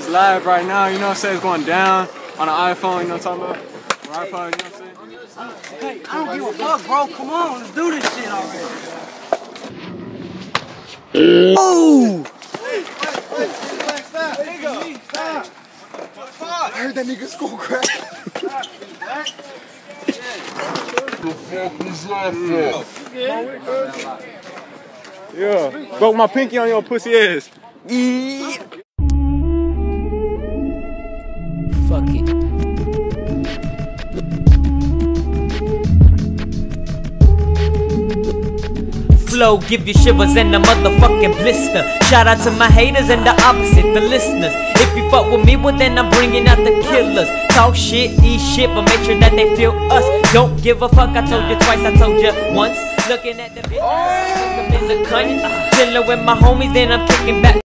It's live right now, you know what I'm saying? It's going down on an iPhone, you know what I'm talking about? Or iPod, you know what I'm saying? Hey, I don't give a fuck, bro. Come on, let's do this shit already. Oh! Stop. I heard that nigga skull crack. Yeah, broke my pinky on your pussy ass. Fuck it. Flow, give you shivers and a motherfucking blister. Shout out to my haters and the opposite, the listeners. If you fuck with me, well then I'm bringing out the killers. Talk shit, eat shit, but make sure that they feel us. Don't give a fuck, I told you twice, I told you once. Looking at the bitch, in the cunt. Chillin' with my homies, then I'm kicking back.